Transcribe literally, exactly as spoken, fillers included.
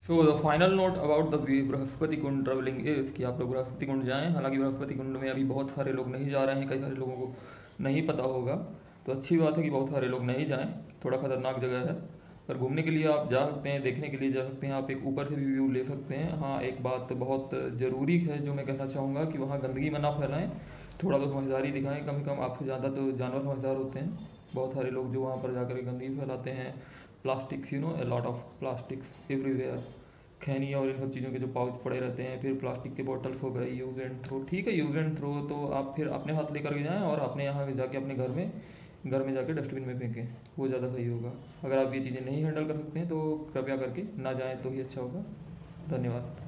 So the final note about the Brihaspati Kund travelling is कि आप लोग बृहस्पति कुंड जाएं। हालांकि बृहस्पति कुंड में अभी बहुत सारे लोग नहीं जा रहे हैं, कई सारे लोगों को नहीं पता होगा, तो अच्छी बात है कि बहुत सारे लोग नहीं जाएं। थोड़ा खतरनाक जगह है, पर घूमने के लिए आप जा सकते हैं, देखने के लिए जा सकते हैं, आप एक ऊपर से भी व्यू ले सकते हैं। हाँ, एक बात बहुत ज़रूरी है जो मैं कहना चाहूँगा कि वहाँ गंदगी में ना फैलाएं, थोड़ा तो समझदारी दिखाएं। कम से कम आपसे ज़्यादा तो जानवर समझदार होते हैं। बहुत सारे लोग जो वहाँ पर जाकर गंदगी फैलाते हैं, plastics, you know a lot of plastics everywhere, खैनी और इन सब चीज़ों के जो पाउच पड़े रहते हैं, फिर प्लास्टिक के बॉटल्स हो गए, यूज़ एंड थ्रो। ठीक है, यूज़ एंड थ्रो तो आप फिर अपने हाथ लेकर के जाएं और अपने यहाँ जाके अपने घर में घर में जाके डस्टबिन में फेंकें, वो ज़्यादा सही होगा। अगर आप ये चीज़ें नहीं हैंडल कर सकते हैं तो कृपया करके ना जाएं तो ही अच्छा होगा। धन्यवाद।